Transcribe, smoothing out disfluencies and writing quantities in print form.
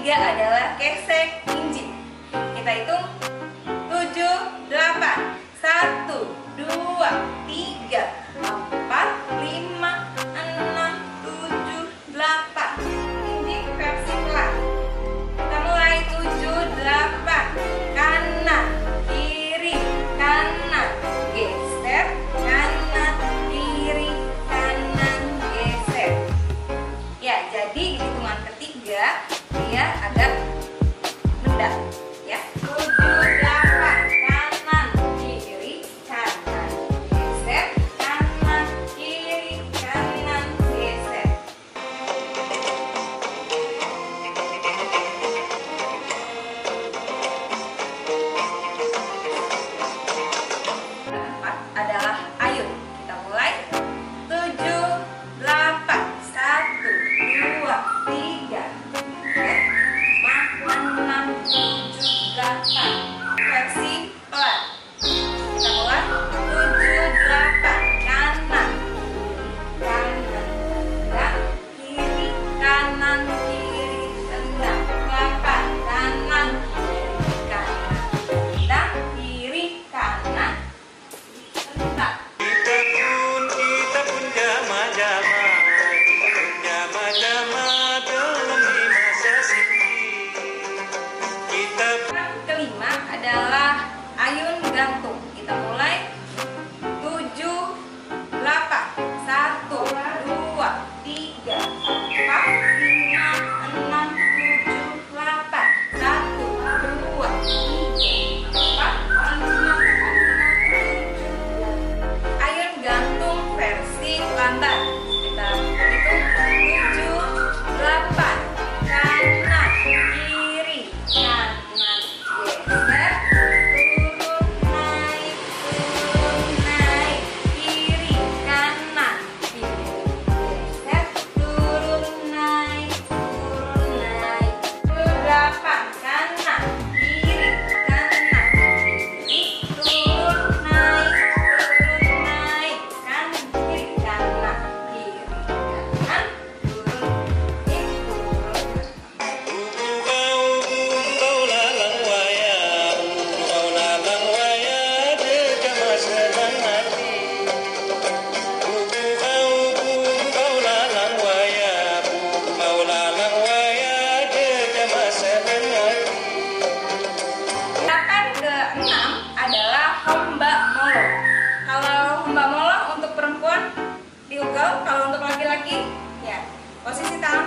ketiga adalah gesek injil. Kita hitung 7, 8, 1, 2, 3, 4, 5, 6, 7, 8. Injil versi pelan. Kita mulai 7, 8. Kanan, kiri, kanan, geser, kanan, kiri, kanan, geser. Ya, jadi di hitungan ketiga dia agak mendak, ya. 7, 8, kanan, kiri, kanan, geser, kanan, kiri, kanan, geser. Keempat adalah ayun. Kita mulai 7, 8, 1, 2, 3, 4, 5, 6, 7, 8. Versi pelan. Kita mulai 7, 8, kanan, kanan, tendang, kiri, kanan, kiri, tendang, 8, kanan, kiri, kanan, tendang, kiri, kanan, tendang. Kita pun jama-jama dalam di masa sini. Yang kelima adalah ayun gantung. Kita mulai 7, 8, 1, 2, 3, 4, 5, 6, 7, 8. 1, 2, 3, 4, 5, 6, 7. Ayun gantung versi lambat. Kita hitung 7, 8, kanan, kiri, kanan, geser, turun, naik, kiri, kanan, kiri, geser, turun, naik, 8, kanan, kiri, kanan, kiri, turun, naik, kanan, kiri, kanan, kiri, kanan, turun, Kau lalang waya dekama senang hati. Kau lalang waya dekama senang hati. Gerakan ke-6 adalah homba molo. Kalau homba molo untuk perempuan diugal, kalau untuk laki-laki ya posisi tangan